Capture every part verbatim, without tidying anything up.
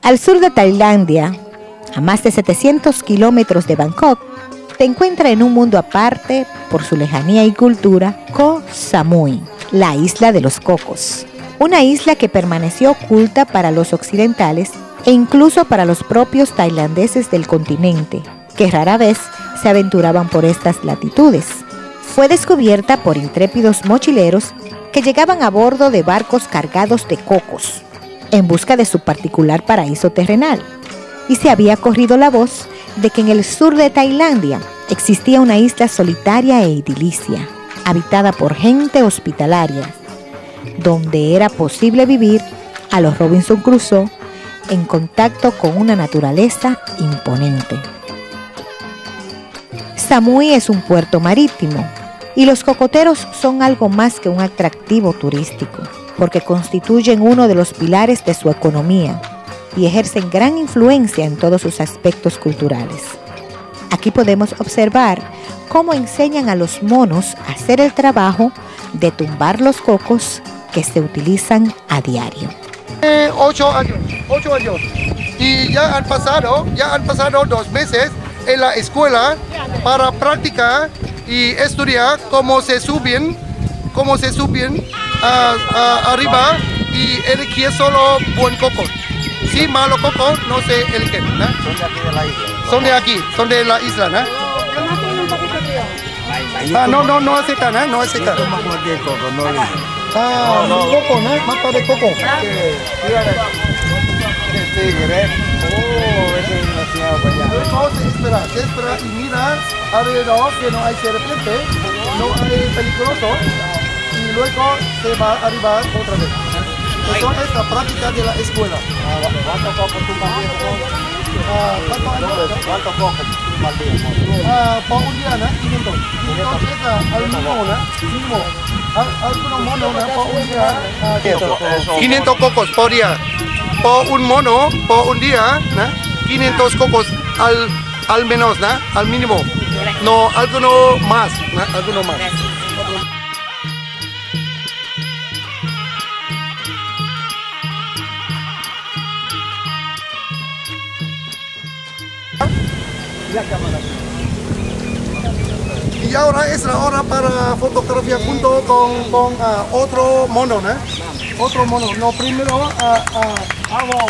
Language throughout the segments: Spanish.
Al sur de Tailandia, a más de setecientos kilómetros de Bangkok, te encuentra en un mundo aparte por su lejanía y cultura Koh Samui, la isla de los cocos. Una isla que permaneció oculta para los occidentales e incluso para los propios tailandeses del continente, que rara vez se aventuraban por estas latitudes. Fue descubierta por intrépidos mochileros que llegaban a bordo de barcos cargados de cocos, en busca de su particular paraíso terrenal. Y se había corrido la voz de que en el sur de Tailandia existía una isla solitaria e idilicia, habitada por gente hospitalaria, donde era posible vivir a los Robinson Crusoe en contacto con una naturaleza imponente. Samui es un puerto marítimo y los cocoteros son algo más que un atractivo turístico, porque constituyen uno de los pilares de su economía y ejercen gran influencia en todos sus aspectos culturales. Aquí podemos observar cómo enseñan a los monos a hacer el trabajo de tumbar los cocos que se utilizan a diario. Eh, ocho años, ocho años. Y ya han pasado, ya han pasado dos meses en la escuela para practicar y estudiar cómo se suben, cómo se suben a, a, arriba y elegir solo buen coco. Si malo coco, no se eligen, ¿no? Son de aquí, son de la isla, ¿no? Ah, no, no, no aceptan, ¿eh? No aceptan. Ah, no, coco, ¿no? Mata de coco. Luego se espera, se espera y mira alrededor que no hay serpiente, no hay peligroso y luego se va a arribar otra vez. Eso es la práctica de la escuela. ¿Cuántos cocos tú mandas? ¿Cuántos años? ¿Cuántos cocos tú mandas? Por un día, ¿no? quinientos. quinientos es al mínimo, ¿no? Mínimo. Algunos monos, ¿no? Por un día. quinientos cocos por día. Por un mono, por un día, ¿no? quinientos cocos al, al menos, ¿no? Al mínimo. No, alguno más, ¿no? Alguno más. Y ahora es la hora para fotografiar junto con, con uh, otro mono, ¿no? Otro mono. No, primero uh, uh, hago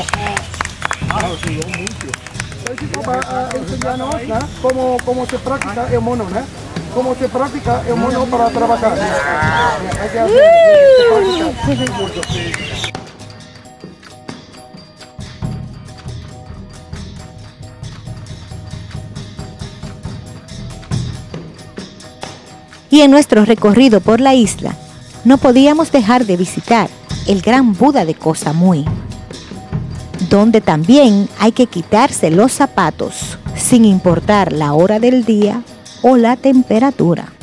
para enseñarnos, ¿no? cómo, cómo se practica el mono, ¿no? Cómo se practica el mono para trabajar. Hay que hacer, se practica. Y en nuestro recorrido por la isla, no podíamos dejar de visitar el gran Buda de Koh Samui, donde también hay que quitarse los zapatos sin importar la hora del día o la temperatura.